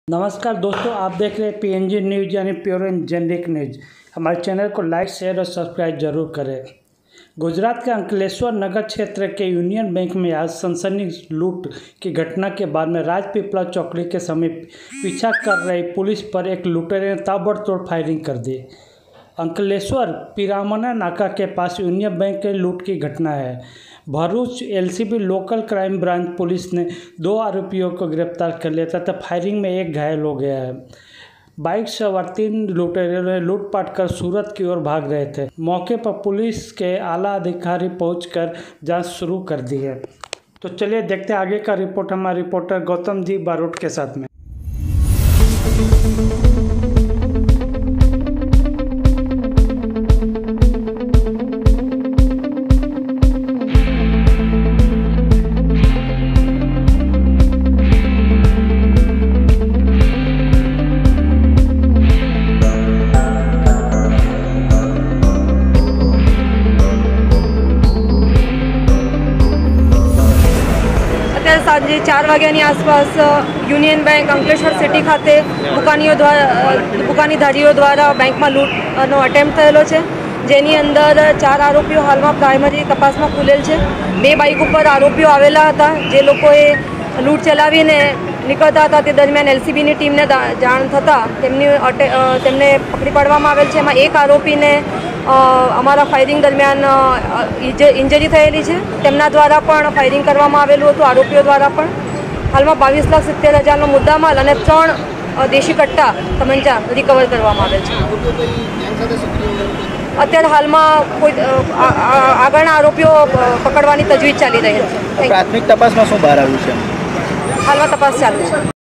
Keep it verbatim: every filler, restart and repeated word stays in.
नमस्कार दोस्तों, आप देख रहे हैं पीएनजी न्यूज़ यानी प्योर एंड जेनरिक न्यूज़। हमारे चैनल को लाइक शेयर और सब्सक्राइब जरूर करें। गुजरात के अंकलेश्वर नगर क्षेत्र के यूनियन बैंक में आज सनसनी लूट की घटना के बाद में राजपीपला चौकड़ी के समीप पीछा कर रही पुलिस पर एक लुटेरे ने ताबड़तोड़ फायरिंग कर दी। अंकलेश्वर पिरामना नाका के पास यूनियन बैंक के लूट की घटना है। Bharuch LCB local crime branch police ने दो आरोपियों को गिरफ्तार कर लिया तथा फायरिंग में एक घायल हो गया है। बाइक सवार तीन लुटेरों ने लूटपाट कर सूरत की ओर भाग रहे थे। मौके पर पुलिस के आला अधिकारी पहुंचकर जांच शुरू कर दी है। तो चलिए देखते हैं आगे का रिपोर्ट हमारे रिपोर्टर गौतम जी बारोट के साथ में। साँजे चार वाग्यानी आसपास यूनियन बैंक अंकलेश्वर सिटी खाते दुकानीओ द्वारा दुकानीधारीओ द्वारा बैंक में लूटनो अटेम्प्ट थयेलो छे, जेनी अंदर चार आरोपीओ हाल में प्राइमरी तपास में खुलेल छे। बे बाइक पर आरोपीओ आवेला हता, जे लोकोए लूट चलावीने निकळता हता ते दरमियान एलसीबी नी टीम ने जाण थता तेमनी तेमने पकड़ी पाडवामां आवेल छे। एमां एक आरोपीने अमारा फायरिंग दरमियान इंजरी थयेली छे, तेमना द्वारा पण फायरिंग करवामां आवेलुं हतुं। आरोपीओ द्वारा पण हालमां बावीस लाख सित्तेर हजारनो मुद्दामाल अने त्रण देशी कट्टा तमंचा रिकवर करवामां आवेल छे। अत्यारे हालमां कोई आगळना आरोपीओ पकड़वानी तजवीज चाली रही छे। प्राथमिक तपासमां शुं बहार आव्युं छे? हालमां तपास चालू छे।